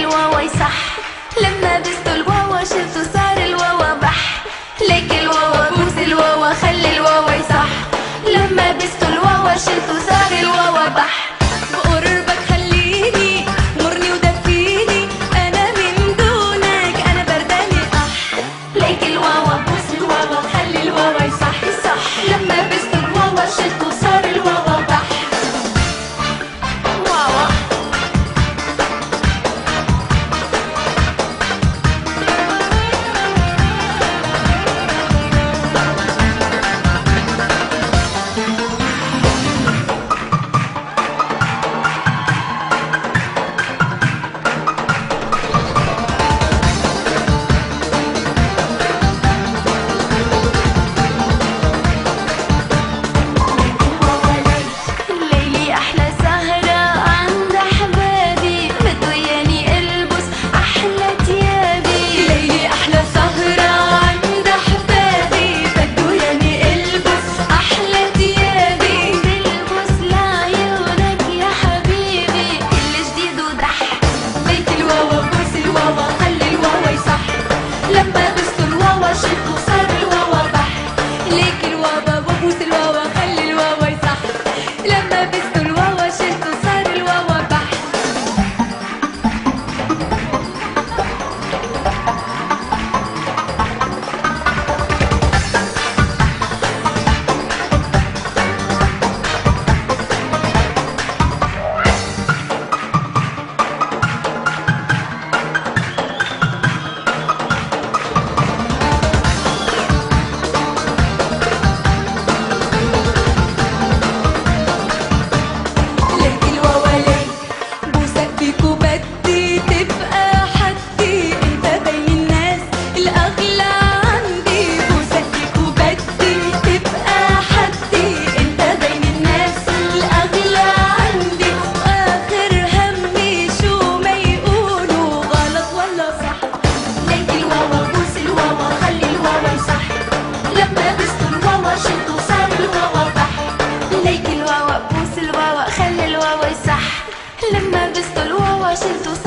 الواوا يصح. لما بستوا الواوا شلتوا صار الواوا بح. ليك الواوا بوس الواوا خلي الواوا يصح. لما بستوا الواوا شلتوا صار الواوا بح. بقربك خليني مرني ودفيني انا من دونك انا برداني اح. ليك الواوا بوس الواوا خلي الواوا يصح يصح. لما بستوا الواوا شلتوا صار الواوا بح. واوا لما بستوا الواوا شلتوا